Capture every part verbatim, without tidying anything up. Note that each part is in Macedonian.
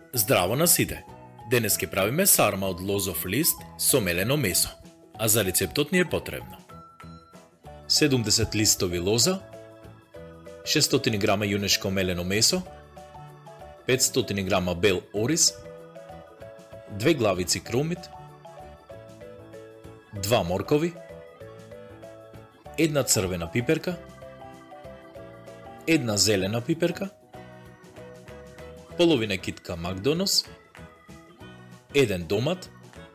Здраво на сите! Денес ќе правиме сарма од лозов лист со мелено месо, а за рецептот ни е потребно седумдесет листови лоза, шестстотини грама јунешко мелено месо, петстотини грама бел ориз, две главици крумит, два моркови, една црвена пиперка, една зелена пиперка, половина китка макдонос, еден домат,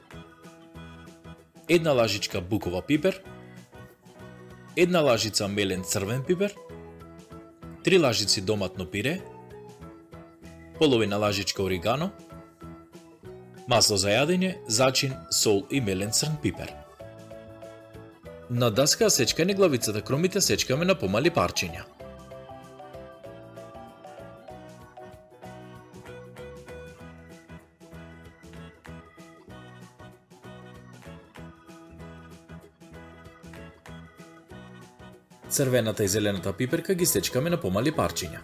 една лажичка букова пипер, една лажица мелен црвен пипер, три лажици доматно пире, половина лажичка оригано, масло за јадење, зачин, сол и мелен црн пипер. На даска сечкани главицата крумите сечкаме на помали парчиња. Црвената и зелената пиперка ги сечкаме на помали парчиња.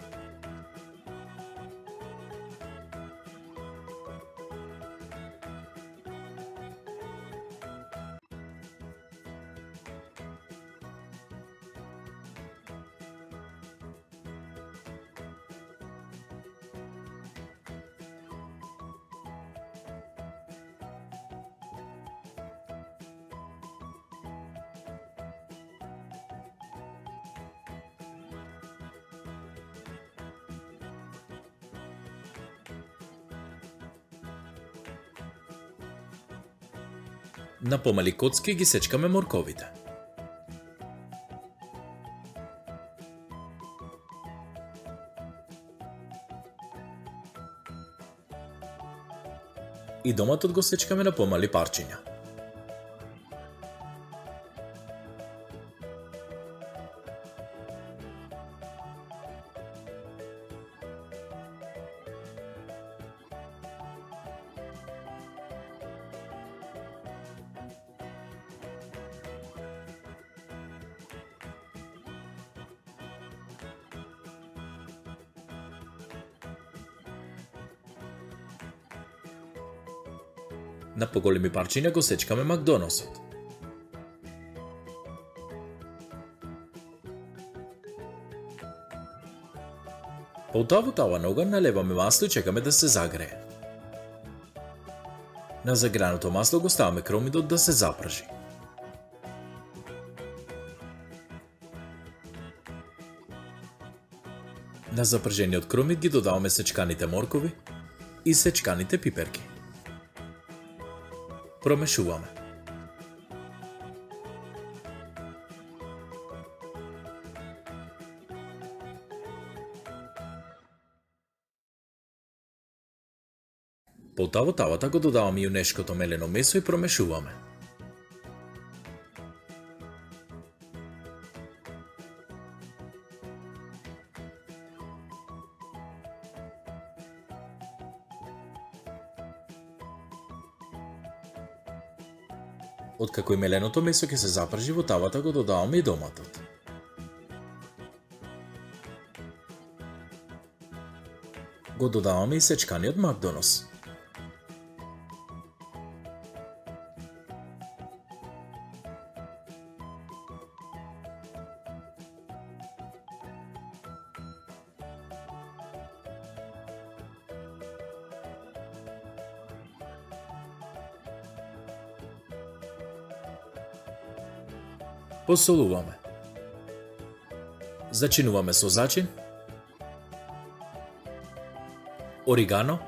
На помали коцки ги сечкаме морковите. И доматот го сечкаме на помали парчиња. На поголеми парчиња го сечкаме макдоносот. По тава тава на оган налеваме масло и чекаме да се загрее. На загреаното масло го ставаме крумитот да се запржи. На запржениот крумит ги додаваме сечканите моркови и сечканите пиперки. Промешуваме. По таво тавата го додаваме јунешкото мелено месо и промешуваме. Откако и меленото месо ќе се запржи, во тавата го додаваме и доматот. Го додаваме и сечканиот макдонос. Посолуваме. Зачинуваме со зачин, оригано,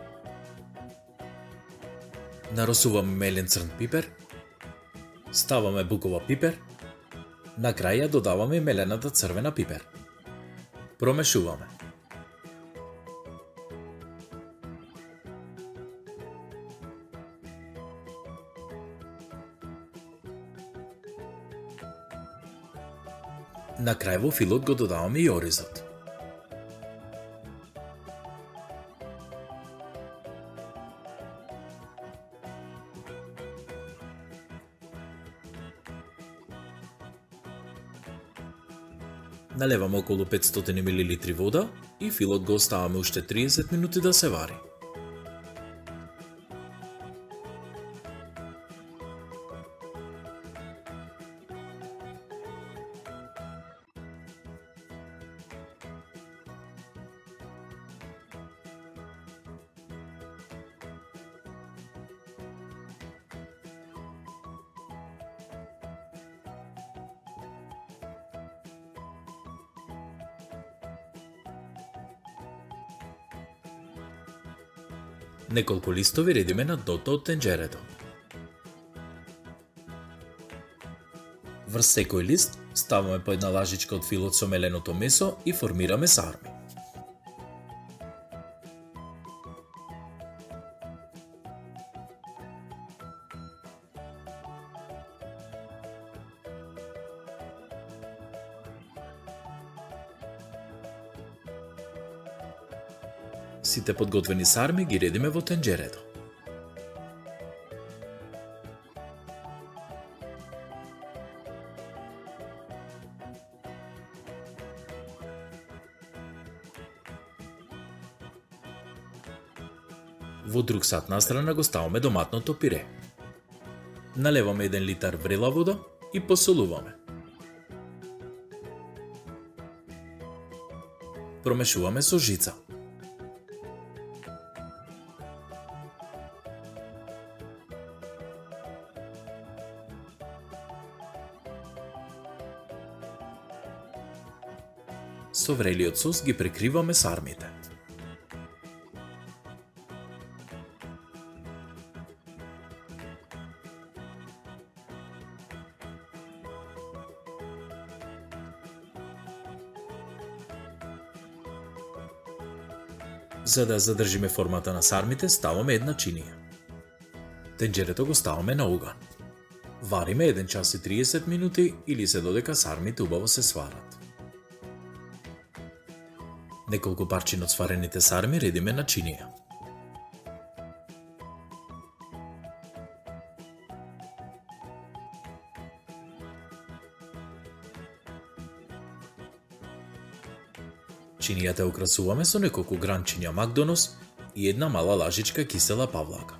наросуваме мелен црн пипер, ставаме букова пипер, на крај ја додаваме мелената црвена пипер. Промешуваме. На крај во филот го додаваме и оризот. Налеваме околу петстотини милилитри вода и филот го оставаме уште триесет минути да се вари. Неколку листови редиме на дното од тенџерето. Врз секој лист ставаме по една лажичка од филот со меленото месо и формираме сарми. Сите подготвени сарми ги редиме во тенџерето. Во друг сат настрана го ставаме доматното пире. Налеваме еден литар врела вода и посолуваме. Промешуваме со жица. Со врелиот сос ги прекриваме сармите. За да задржиме формата на сармите, ставаме една чинија. Тенџерето го ставаме на оган. Вариме еден час и триесет минути или се додека сармите убаво се сварат. Неколку парчиња од сварените сарми редиме на чинија. Чинијата украсуваме со неколку гранчиња макдонос и една мала лажичка кисела павлака.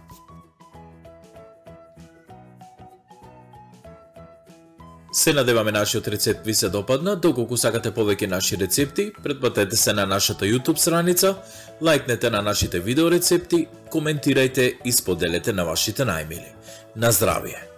Се надеваме нашиот рецепт ви се допадна. Доколку сакате повеќе наши рецепти, претплатете се на нашата YouTube страница, лајкнете на нашите видео рецепти, коментирајте и споделете на вашите најмили. На здравие!